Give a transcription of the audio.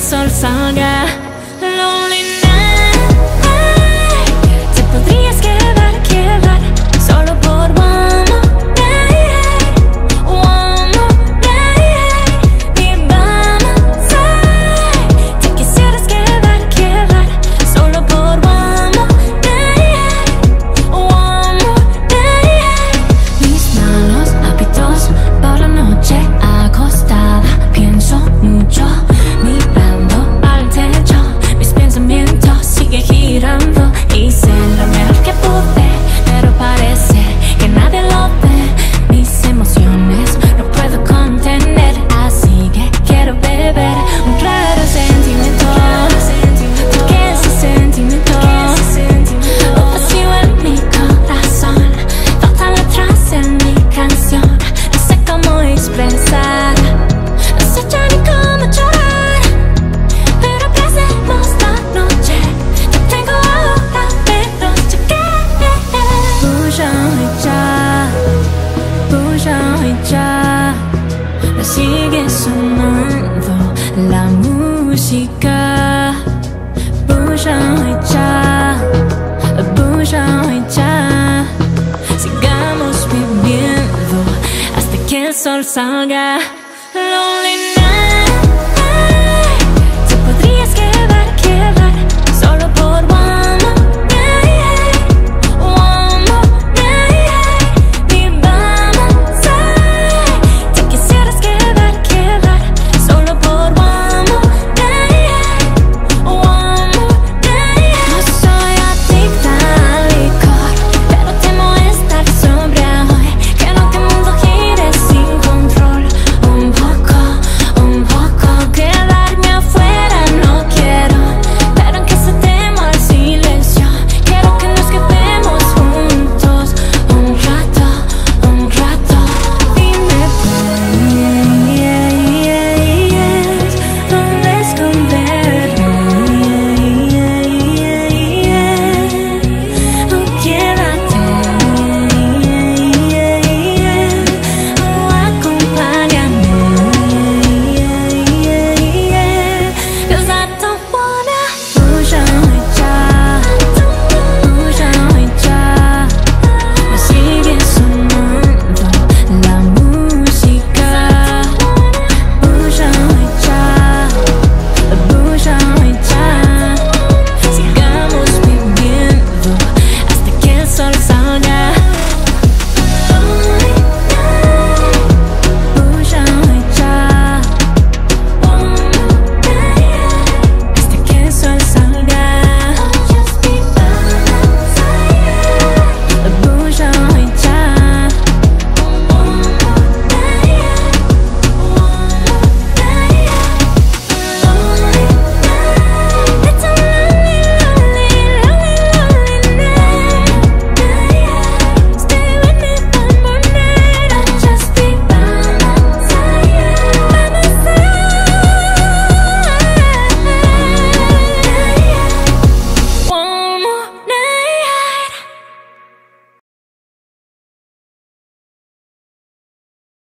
sol salga. Lonely night, te podrías quedar solo por one more day, one more day. Vivamos hoy, te quisieras quedar solo por one more day, one more day. Mis malos hábitos por la noche acostada, pienso mucho, mirando al techo. Mis pensamientos siguen girando. Hice lo mejor que pude, pero parece que nadie lo ve. Mis emociones no puedo contener, así que quiero beber un raro sentimiento. Porque ese sentimiento lo vacío en mi corazón. Faltan letras en mi canción, no sé cómo expresar, no sé ya ni cómo llorar. Pero ¿qué hacemos la noche? Yo tengo ahora menos llegar. 부셔해자 나 sigue sonando la música. 부셔해자 sigamos viviendo hasta que el sol salga.